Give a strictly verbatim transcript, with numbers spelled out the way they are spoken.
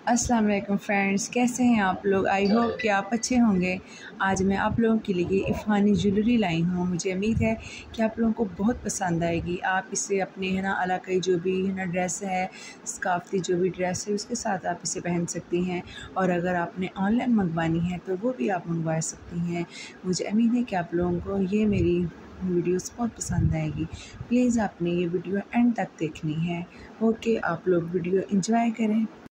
अस्सलाम वालेकुम फ्रेंड्स, कैसे हैं आप लोग। आई होप कि आप अच्छे होंगे। आज मैं आप लोगों के लिए इफ़ानी ज्वेलरी लाई हूँ। मुझे उम्मीद है कि आप लोगों को बहुत पसंद आएगी। आप इसे अपने है ना इलाके जो भी है ना ड्रेस है, सकाफ़ती जो भी ड्रेस है उसके साथ आप इसे पहन सकती हैं। और अगर आपने ऑनलाइन मंगवानी है तो वो भी आप मंगवा सकती हैं। मुझे उम्मीद है कि आप लोगों को ये मेरी वीडियोस बहुत पसंद आएगी। प्लीज़ आपने ये वीडियो एंड तक देखनी है। ओके, आप लोग वीडियो एंजॉय करें।